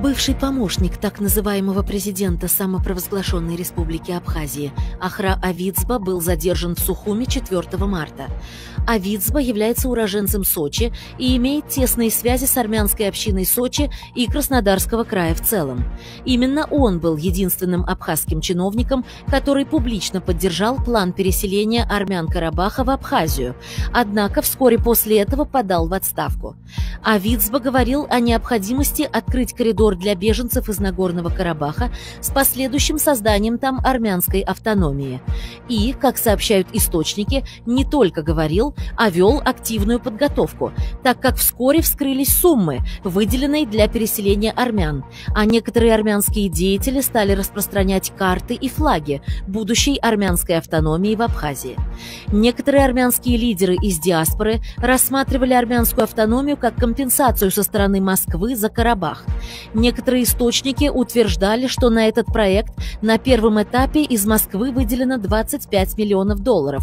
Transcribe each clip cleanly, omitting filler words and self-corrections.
Бывший помощник так называемого президента самопровозглашенной республики Абхазии Ахра Авицба был задержан в Сухуми 4 марта. Авицба является уроженцем Сочи и имеет тесные связи с армянской общиной Сочи и Краснодарского края в целом. Именно он был единственным абхазским чиновником, который публично поддержал план переселения армян Карабаха в Абхазию, однако вскоре после этого подал в отставку. Авицба говорил о необходимости открыть коридор для беженцев из Нагорного Карабаха с последующим созданием там армянской автономии. И, как сообщают источники, не только говорил, а вел активную подготовку, так как вскоре вскрылись суммы, выделенные для переселения армян, а некоторые армянские деятели стали распространять карты и флаги будущей армянской автономии в Абхазии. Некоторые армянские лидеры из диаспоры рассматривали армянскую автономию как компенсацию со стороны Москвы за Карабах. Некоторые источники утверждали, что на этот проект на первом этапе из Москвы выделено $25 миллионов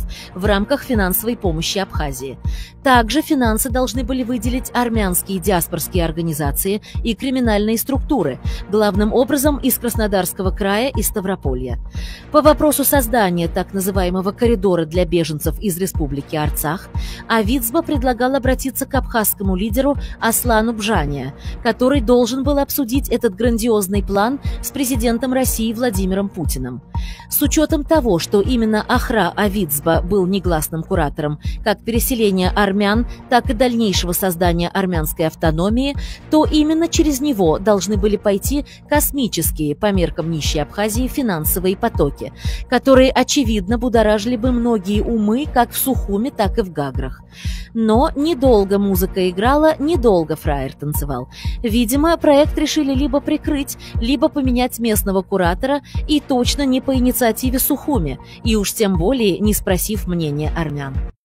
в рамках финансовой помощи Абхазии. Также финансы должны были выделить армянские диаспорские организации и криминальные структуры, главным образом из Краснодарского края и Ставрополья. По вопросу создания так называемого коридора для беженцев из республики Арцах, Авицба предлагал обратиться к абхазскому лидеру Аслану Бжания, который должен был обсудить этот грандиозный план с президентом России Владимиром Путиным. С учетом того, что именно Ахра Авицба был негласным куратором как переселения армян, так и дальнейшего создания армянской автономии, то именно через него должны были пойти космические, по меркам нищей Абхазии, финансовые потоки, которые, очевидно, будоражили бы многие умы как в Сухуми, так и в Гаграх. Но недолго музыка играла, недолго фраер танцевал. Видимо, проект решили либо прикрыть, либо поменять местного куратора, и точно не по инициативе Сухуми, и уж тем более не спросив мнения армян.